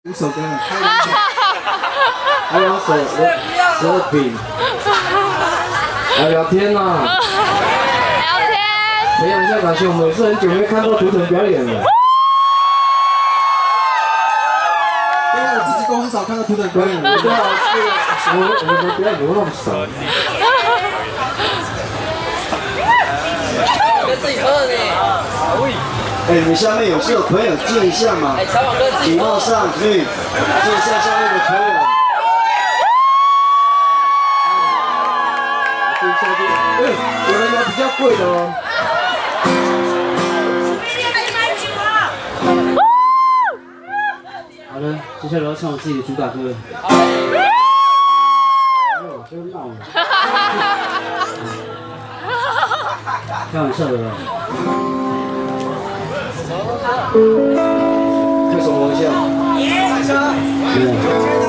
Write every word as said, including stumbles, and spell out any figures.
五首歌，还有手手柄，来聊天呐、啊， 聊天， 培养一下感情。我们也是很久没看过图腾表演了。因为我自己都很少看到图腾表演了，对啊，我我们的表演怎么那么少？ 跟自己喝的呢。 哎，你们下面有是有朋友借一下吗？ 哎，小宝哥自己礼貌上去借一下下面的朋友。 这一下就，哎，有人拿比较贵的哦。好的，接下来我要唱我自己的主打歌。哎呦，真闹了。开玩笑的啦。开什么玩笑？